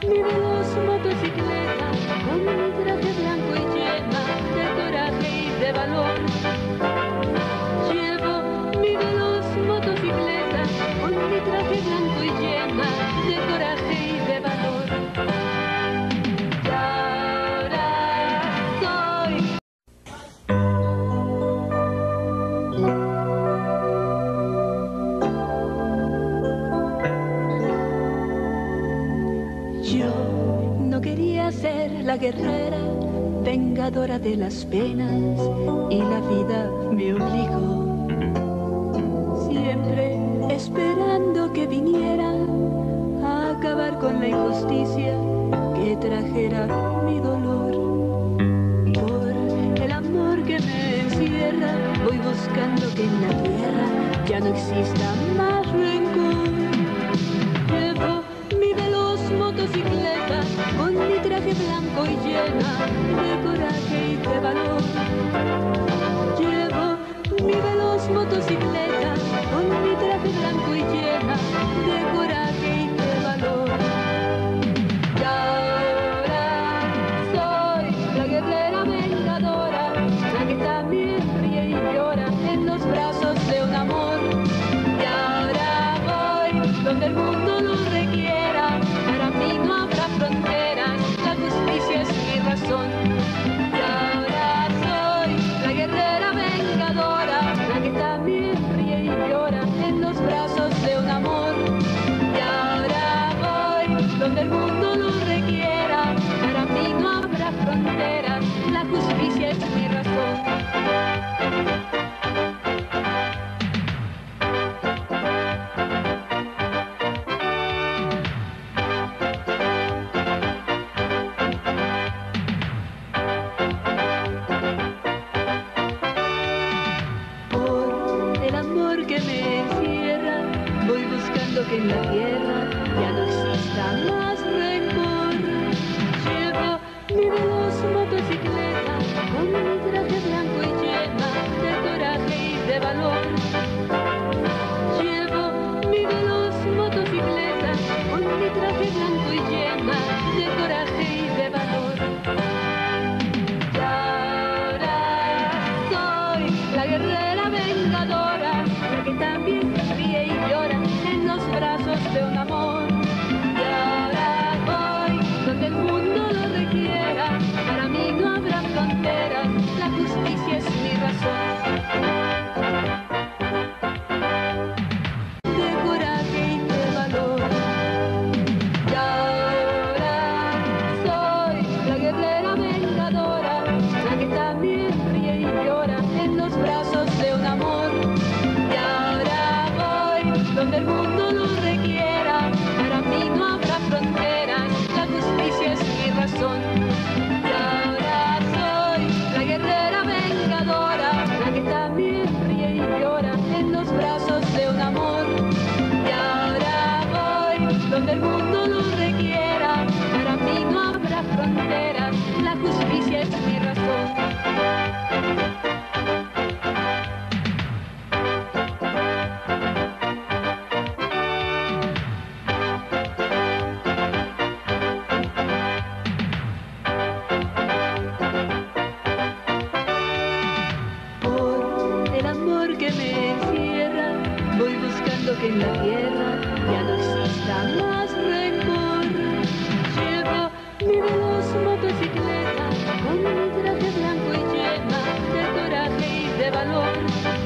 mi veloz motocicleta, con mi traje blanco y llena de coraje y de valor. Llevo mi veloz motocicleta, con mi traje blanco y llena de coraje y de valor. Y ahora soy yo. No quería ser la guerrera, vengadora de las penas, y la vida me obligó. Siempre esperando que viniera a acabar con la injusticia que trajera mi dolor. Por el amor que me encierra, voy buscando que en la tierra ya no exista más rencor. Llevo mi veloz motocicleta, con mi traje blanco y llena de coraje y de valor. Llevo mi veloz motocicleta, con mi traje blanco y llena de coraje y de valor. Y ahora soy la guerrera vengadora, la que también ríe y llora en los brazos de un amor. Y ahora voy donde el mundo lo requiera, para mí no habrá fronteras, la justicia es mi razón. Y ahora soy la guerrera vengadora, la que también ríe y llora en los brazos de un amor. Y ahora voy donde el mundo lo requiera, para mí no habrá fronteras, la justicia es mi razón. Por el amor que me encierra, voy buscando que en la tierra ya no exista más rencor. Llevo mi veloz motocicleta, con mi traje blanco y llena de coraje y de valor. Llevo mi veloz motocicleta, con mi traje blanco y llena de coraje y de valor. Y ahora soy la guerrera vengadora, la que también ríe y llora en los brazos de un amor. Y ahora voy donde el mundo lo requiera, para mí no habrá fronteras, la justicia es mi razón. De coraje y de valor. Y ahora soy la guerrera vengadora, la que también ríe y llora en los brazos de un amor. Y ahora voy donde el mundo lo requiera, para mí no habrá fronteras, la justicia es mi razón. Y ahora soy la guerrera vengadora, la que también ríe y llora en los brazos de un amor. Y ahora voy donde el mundo lo requiera, para mí no habrá fronteras, la justicia es mi razón. Por el amor que me encierra, voy buscando que en la tierra ya no exista más rencor. Llevo mi veloz motocicleta, con mi traje blanco y llena de coraje y de valor.